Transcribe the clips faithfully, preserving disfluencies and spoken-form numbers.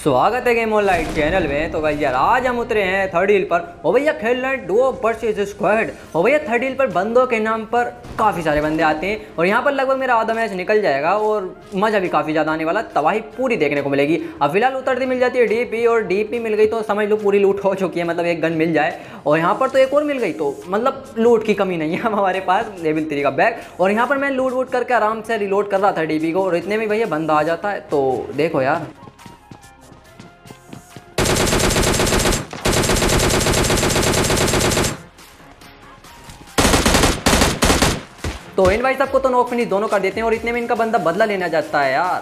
स्वागत है game online channel में। तो भाई यार आज हम उतरे हैं थर्ड हिल पर और भैया खेल रहे हैं डुओ वर्सेस स्क्वाड। और भैया थर्ड हिल पर बंदों के नाम पर काफ़ी सारे बंदे आते हैं और यहाँ पर लगभग मेरा आधा मैच निकल जाएगा और मज़ा भी काफ़ी ज़्यादा आने वाला, तबाही पूरी देखने को मिलेगी। अब फिलहाल उतरती मिल जाती है डीपी और डीपी मिल गई तो समझ लो पूरी लूट हो चुकी है, मतलब एक गन मिल जाए और यहाँ पर तो एक और मिल गई तो मतलब लूट की कमी नहीं है हमारे पास। लेवल थ्री का बैग और यहाँ पर मैं लूट वूट करके आराम से रिलोड कर रहा था डीपी को और इतने में भैया बंदा आ जाता है। तो देखो यार तो इन भाई सबको तो नॉक फिनिश दोनों कर देते हैं और इतने में इनका बंदा बदला लेना जाता है यार।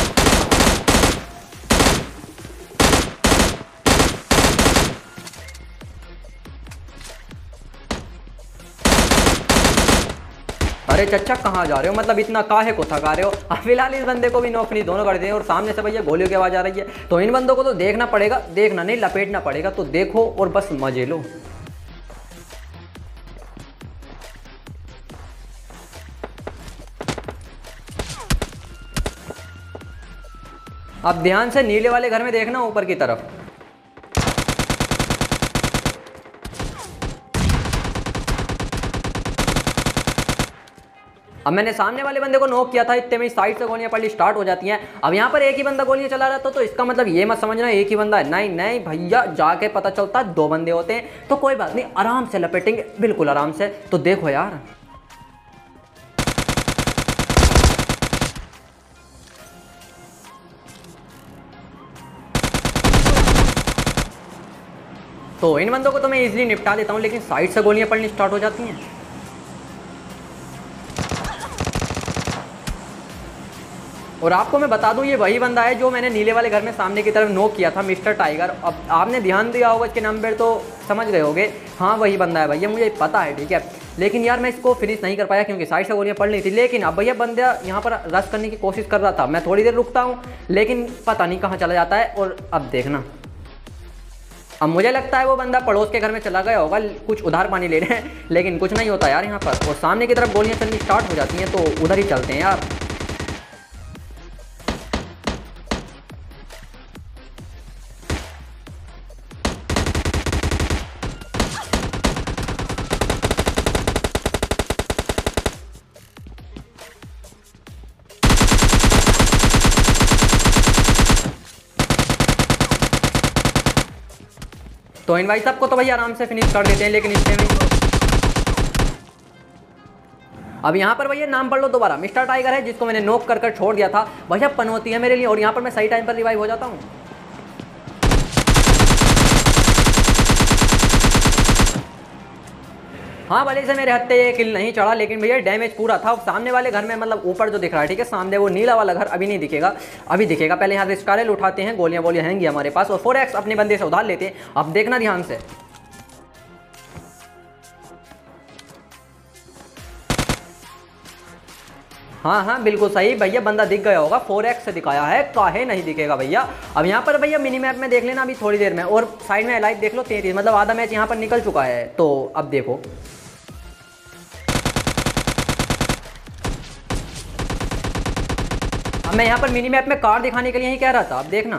अरे चच्चा कहाँ जा रहे हो, मतलब इतना काहे को थका रहे हो। अब फिलहाल इस बंदे को भी नॉक फिनिश दोनों कर दिए और सामने से भैया गोलियों की आवाज आ रही है। तो इन बंदों को तो देखना पड़ेगा, देखना नहीं लपेटना पड़ेगा। तो देखो और बस मजे लो। अब ध्यान से नीले वाले घर में देखना ऊपर की तरफ। अब मैंने सामने वाले बंदे को नॉक किया था, इतने में साइड से गोलियां पड़नी स्टार्ट हो जाती हैं। अब यहाँ पर एक ही बंदा गोलियां चला रहा था तो इसका मतलब ये मत समझना एक ही बंदा है, नहीं नहीं भैया जाके पता चलता है दो बंदे होते हैं। तो कोई बात नहीं, आराम से लपेटेंगे, बिल्कुल आराम से। तो देखो यार तो इन बंदों को तो मैं इजीली निपटा देता हूँ, लेकिन साइड से गोलियां पड़नी स्टार्ट हो जाती हैं। और आपको मैं बता दूं ये वही बंदा है जो मैंने नीले वाले घर में सामने की तरफ नॉक किया था, मिस्टर टाइगर। अब आपने ध्यान दिया होगा इसके नंबर तो समझ गए होगे। हाँ वही बंदा है भैया, मुझे पता है ठीक है, लेकिन यार मैं इसको फिनिश नहीं कर पाया क्योंकि साइड से गोलियां पड़ रही थी। लेकिन अब भैया बंदा यहाँ पर रश करने की कोशिश कर रहा था, मैं थोड़ी देर रुकता हूँ लेकिन पता नहीं कहाँ चला जाता है। और अब देखना, अब मुझे लगता है वो बंदा पड़ोस के घर में चला गया होगा कुछ उधार पानी ले रहे हैं, लेकिन कुछ नहीं होता यार यहाँ पर। और सामने की तरफ गोलियां चलनी स्टार्ट हो जाती हैं तो उधर ही चलते हैं यार। तो इन भाई सबको तो भाई आराम से फिनिश कर देते हैं, लेकिन इसमें भी अब यहाँ पर भैया नाम पढ़ लो दोबारा, मिस्टर टाइगर है जिसको मैंने नॉक कर कर छोड़ दिया था। भैया पनौती है मेरे लिए और यहाँ पर मैं सही टाइम पर रिवाइव हो जाता हूँ। हाँ भले से मेरे हत्ते ये किल नहीं चढ़ा, लेकिन भैया डैमेज पूरा था। सामने वाले घर में मतलब ऊपर जो दिख रहा है ठीक है सामने, वो नीला वाला घर अभी नहीं दिखेगा, अभी दिखेगा। पहले यहाँ से स्कारल उठाते हैं, गोलियां बोलियां हैंगी हमारे पास और फोर एक्स अपने बंदे से उधार लेते हैं। अब देखना ध्यान से, हाँ हाँ बिल्कुल सही भैया, बंदा दिख गया होगा, फोर एक्स से दिखाया है, काहे नहीं दिखेगा भैया। अब यहाँ पर भैया मिनी मैप में देख लेना अभी थोड़ी देर में, और साइड में लाइट देख लो तैंतीस, मतलब आधा मैच यहाँ पर निकल चुका है। तो अब देखो अब मैं यहाँ पर मिनी मैप में कार दिखाने के लिए ही कह रहा था। अब देखना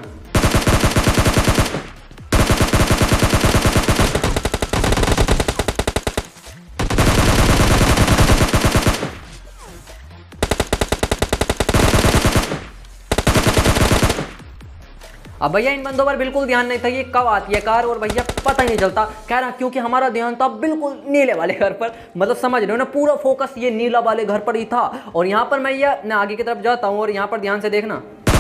अब भैया इन बंदों पर बिल्कुल ध्यान नहीं था ये कब आती है कार, और भैया पता ही नहीं चलता कह रहा, क्योंकि हमारा ध्यान था बिल्कुल नीले वाले घर पर, मतलब समझ रहे हो ना, पूरा फोकस ये नीला वाले घर पर ही था। और यहाँ पर मैं ये मैं आगे की तरफ जाता हूँ और यहाँ पर ध्यान से देखना,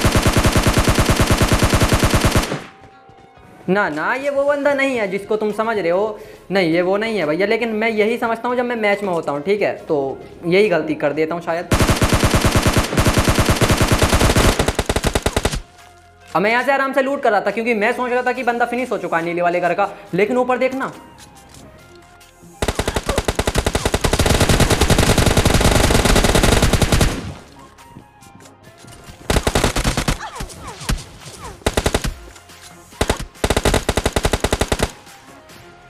ना ना ये वो बंदा नहीं है जिसको तुम समझ रहे हो, नहीं ये वो नहीं है भैया। लेकिन मैं यही समझता हूँ जब मैं मैच में होता हूँ ठीक है, तो यही गलती कर देता हूँ शायद। अब मैं यहाँ से आराम से लूट कर रहा था क्योंकि मैं सोच रहा था कि बंदा फिनिश हो चुका है नीले वाले घर का, लेकिन ऊपर देखना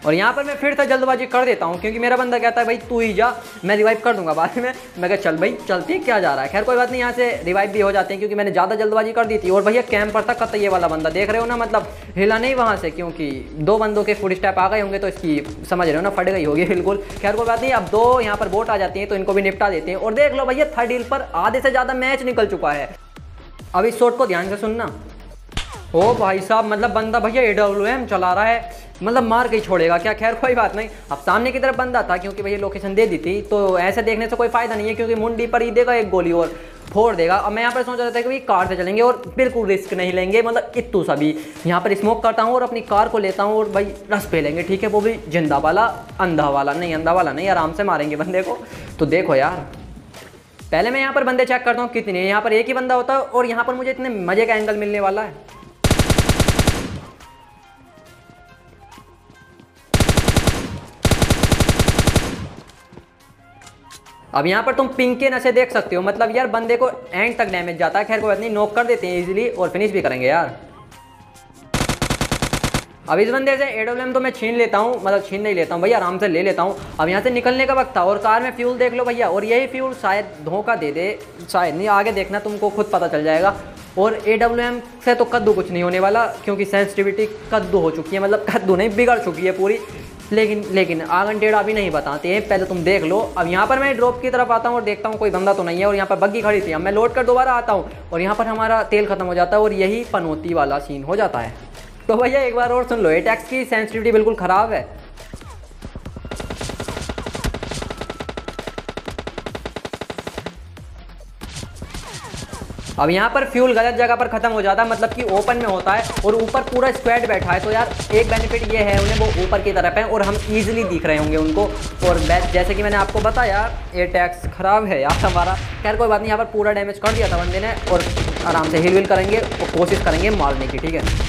और यहाँ पर मैं फिर से जल्दबाजी कर देता हूँ क्योंकि मेरा बंदा कहता है भाई तू ही जा, मैं रिवाइव कर दूंगा बाद में। मैं कहा चल भाई चलते क्या जा रहा है। खैर कोई बात नहीं, यहाँ से रिवाइव भी हो जाते हैं क्योंकि मैंने ज़्यादा जल्दबाजी कर दी थी। और भैया कैंपर तक का ये वाला बंदा देख रहे हो ना, मतलब हिला नहीं वहाँ से, क्योंकि दो बंदों के फुट स्टेप आ गए होंगे तो इसकी समझ रहे हो ना फट गई होगी बिल्कुल। खैर कोई बात नहीं, अब दो यहाँ पर बोट आ जाती हैं तो इनको भी निपटा देते हैं। और देख लो भैया थर्ड हिल पर आधे से ज़्यादा मैच निकल चुका है। अब इस शॉट को ध्यान से सुनना। ओ भाई साहब, मतलब बंदा भैया ए डब्ल्यू एम चला रहा है, मतलब मार के ही छोड़ेगा क्या। खैर कोई बात नहीं, अब सामने की तरफ बंदा था क्योंकि भैया लोकेशन दे दी थी तो ऐसे देखने से कोई फायदा नहीं है क्योंकि मुंडी पर ही देगा एक गोली और फोड़ देगा। अब मैं यहाँ पर सोच रहा था कि भाई कार से चलेंगे और बिल्कुल रिस्क नहीं लेंगे, मतलब इतू सभी यहाँ पर स्मोक करता हूँ और अपनी कार को लेता हूँ और भाई रस पे लेंगे, ठीक है, वो भी जिंदा वाला, अंधा वाला नहीं, अंधा वाला नहीं, आराम से मारेंगे बंदे को। तो देखो यार, पहले मैं यहाँ पर बंदे चेक करता हूँ कितने, यहाँ पर एक ही बंदा होता है और यहाँ पर मुझे इतने मजे का एंगल मिलने वाला है। अब यहाँ पर तुम पिंक के नशे देख सकते हो, मतलब यार बंदे को एंड तक डैमेज जाता है। खैर कोई बात नहीं, नॉक कर देते हैं इजीली और फिनिश भी करेंगे यार। अब इस बंदे से एडब्ल्यूएम तो मैं छीन लेता हूँ, मतलब छीन नहीं लेता हूँ भैया, आराम से ले लेता हूँ। अब यहाँ से निकलने का वक्त था और कार में फ्यूल देख लो भैया, और यही फ्यूल शायद धोखा दे दे, शायद नहीं, आगे देखना तुमको खुद पता चल जाएगा। और एडब्ल्यूएम से तो कद्दू कुछ नहीं होने वाला क्योंकि सेंसिटिविटी कद्दू हो चुकी है, मतलब कद्दू नहीं बिगड़ चुकी है पूरी। लेकिन लेकिन आगन टेढ़ा भी नहीं बताते हैं, पहले तुम देख लो। अब यहाँ पर मैं ड्रॉप की तरफ आता हूँ और देखता हूँ कोई बंदा तो नहीं है और यहाँ पर बग्गी खड़ी थी। अब मैं लोड कर दोबारा आता हूँ और यहाँ पर हमारा तेल खत्म हो जाता है और यही पनौती वाला सीन हो जाता है। तो भैया एक बार और सुन लो, एटैक्स की सेंसिटिविटी बिल्कुल ख़राब है। अब यहाँ पर फ्यूल गलत जगह पर खत्म हो जाता है, मतलब कि ओपन में होता है और ऊपर पूरा स्क्वाड बैठा है। तो यार एक बेनिफिट ये है उन्हें, वो ऊपर की तरफ है और हम इजीली दिख रहे होंगे उनको। और जैसे कि मैंने आपको बताया एटैक्स ख़राब है यार हमारा। खैर कोई बात नहीं, यहाँ पर पूरा डैमेज कर दिया था बंदे ने और आराम से हिल विल करेंगे और कोशिश करेंगे मारने की, ठीक है।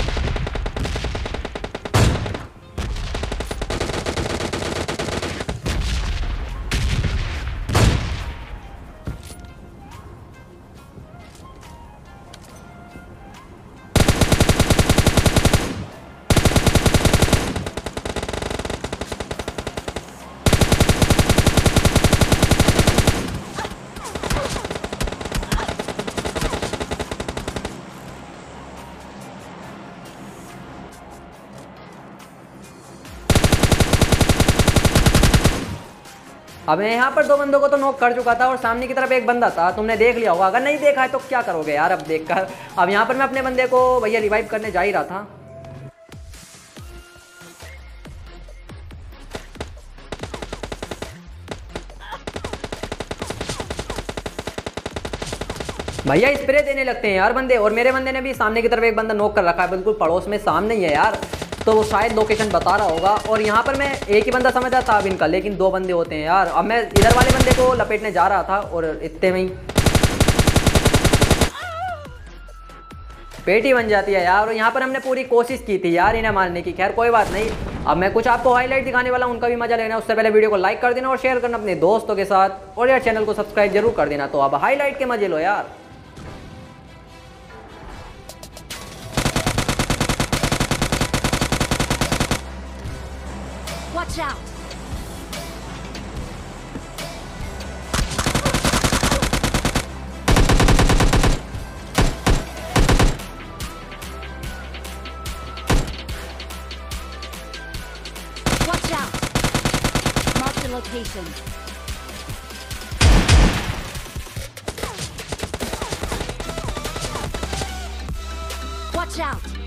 अब मैं यहाँ पर दो बंदों को तो नॉक कर चुका था और सामने की तरफ एक बंदा था, तुमने देख लिया होगा। अगर नहीं देखा है तो क्या करोगे यार अब देखकर। अब यहाँ पर मैं अपने बंदे को भैया रिवाइव करने जा ही रहा था। भैया स्प्रे देने लगते हैं यार बंदे, और मेरे बंदे ने भी सामने की तरफ एक बंदा नॉक कर रखा है, बिल्कुल पड़ोस में सामने ही है यार, तो वो शायद लोकेशन बता रहा होगा। और यहाँ पर मैं एक ही बंदा समझा था अब इनका, लेकिन दो बंदे होते हैं यार। अब मैं इधर वाले बंदे को लपेटने जा रहा था और इतने में ही पेटी बन जाती है यार। और यहाँ पर हमने पूरी कोशिश की थी यार इन्हें मारने की। खैर कोई बात नहीं, अब मैं कुछ आपको हाईलाइट दिखाने वाला, उनका भी मजा लेना। उससे पहले वीडियो को लाइक कर देना और शेयर करना अपने दोस्तों के साथ, और यार चैनल को सब्सक्राइब जरूर कर देना। तो अब हाईलाइट के मजे लो यार। Watch out! Watch out! Mark the location. Watch out!